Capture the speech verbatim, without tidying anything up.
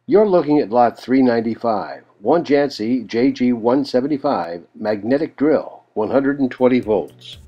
You're looking at lot three ninety-five, one Jancey J G one seventy-five magnetic drill, one hundred twenty volts.